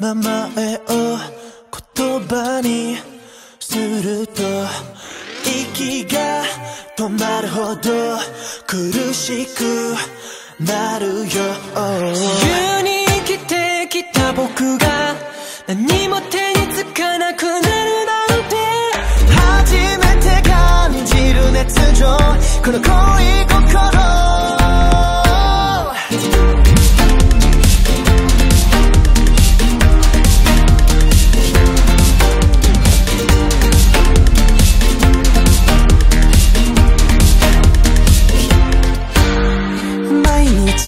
名前を言葉にすると息が止まるほど苦しくなるよ。 自由に生きてきた僕が何も手につかなくなるなんて、 初めて感じる熱情、この恋心